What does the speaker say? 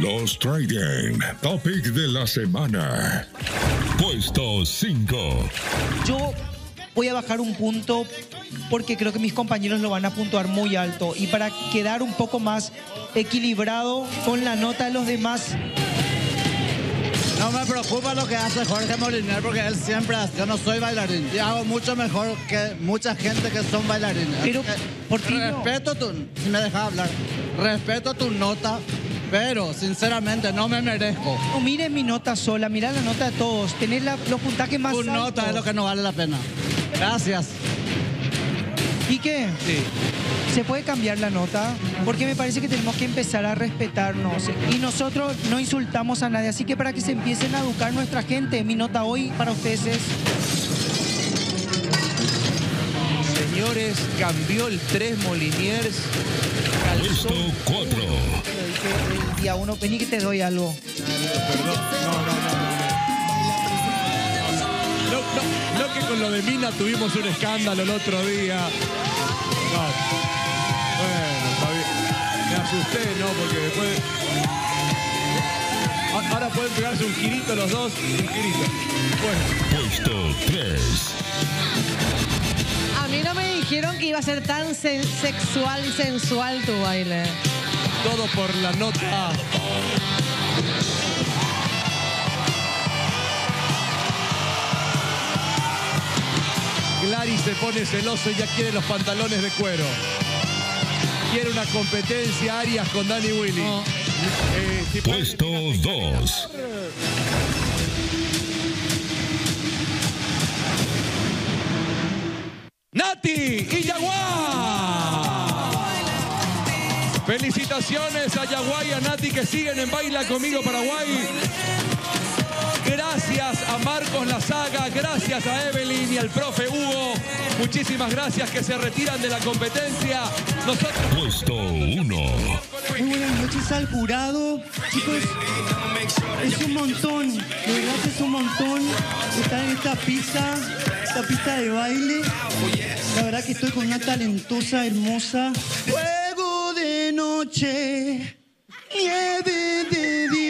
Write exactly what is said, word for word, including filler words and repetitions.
Los Trading Topic de la semana. Puesto cinco. Yo voy a bajar un punto porque creo que mis compañeros lo van a puntuar muy alto. Y para quedar un poco más equilibrado con la nota de los demás... No me preocupa lo que hace Jorge Moliner porque él siempre hace. Yo no soy bailarín y hago mucho mejor que mucha gente que son bailarines. Pero, ¿por qué no? Respeto tu... Si me dejas hablar. Respeto tu nota, pero sinceramente no me merezco. No mires mi nota sola, mirá la nota de todos. Tenés la, los puntajes más Tu altos. nota es lo que no vale la pena. Gracias. ¿Y qué? Sí. ¿Se puede cambiar la nota? Porque me parece que tenemos que empezar a respetarnos. Y nosotros no insultamos a nadie. Así que para que se empiecen a educar nuestra gente, mi nota hoy para ustedes es... Señores, cambió el tres Moliniers. Puesto cuatro. Lo dije el día uno. Vení que te doy algo. Perdón. No, no, no. No, no, no que con lo de Mina tuvimos un escándalo el otro día. No. Bueno, está bien. Me asusté, ¿no? Porque después... Ahora pueden pegarse un girito los dos. Un girito. Bueno. Puesto tres. A mí no me dijeron que iba a ser tan sen sexual y sensual tu baile. Todo por la nota. Clary se pone celoso y ya quiere los pantalones de cuero. Quiere una competencia Arias con Dani Willy. No. Eh, si Puesto dos. Nati y Yaguá. Felicitaciones a Yaguá y a Nati que siguen en Baila Conmigo Paraguay. Gracias a Marcos Lazaga, gracias a Evelyn y al profe Hugo. Muchísimas gracias que se retiran de la competencia. Nosotros... Puesto uno. Muy buenas noches al jurado. Chicos, es un montón, de verdad es un montón estar en esta pista, esta pista de baile. La verdad que estoy con una talentosa, hermosa. Fuego de noche, nieve de día.